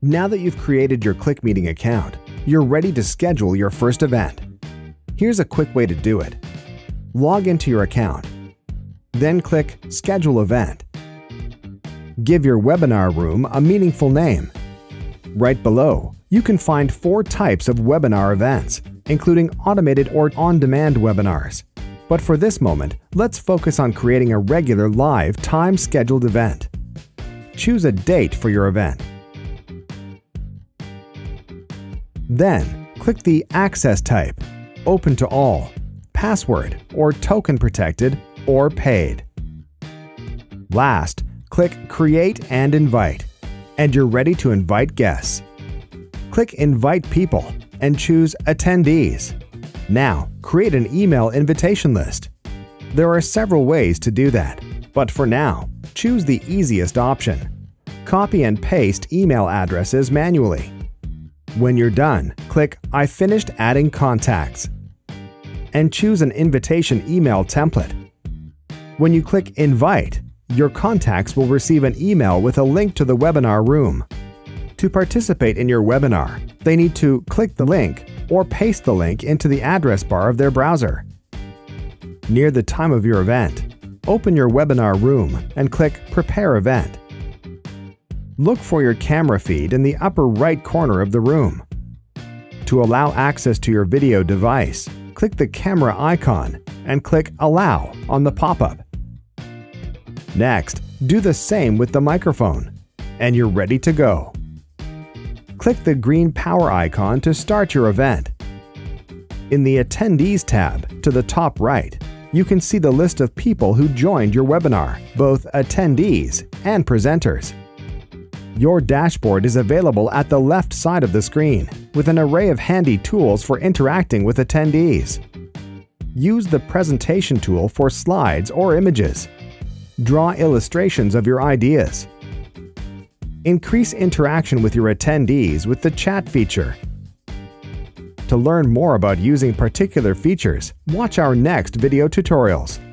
Now that you've created your ClickMeeting account, you're ready to schedule your first event. Here's a quick way to do it. Log into your account. Then click Schedule Event. Give your webinar room a meaningful name. Right below, you can find 4 types of webinar events, including automated or on-demand webinars. But for this moment, let's focus on creating a regular live time-scheduled event. Choose a date for your event. Then, click the Access type, Open to All, Password or Token Protected, or Paid. Last, click Create and Invite, and you're ready to invite guests. Click Invite People and choose Attendees. Now, create an email invitation list. There are several ways to do that, but for now, choose the easiest option. Copy and paste email addresses manually. When you're done, click I finished adding contacts and choose an invitation email template. When you click Invite, your contacts will receive an email with a link to the webinar room. To participate in your webinar, they need to click the link or paste the link into the address bar of their browser. Near the time of your event, open your webinar room and click Prepare Event. Look for your camera feed in the upper right corner of the room. To allow access to your video device, click the camera icon and click Allow on the pop-up. Next, do the same with the microphone, and you're ready to go. Click the green power icon to start your event. In the Attendees tab to the top right, you can see the list of people who joined your webinar, both attendees and presenters. Your dashboard is available at the left side of the screen, with an array of handy tools for interacting with attendees. Use the Presentation tool for slides or images. Draw illustrations of your ideas. Increase interaction with your attendees with the chat feature. To learn more about using particular features, watch our next video tutorials.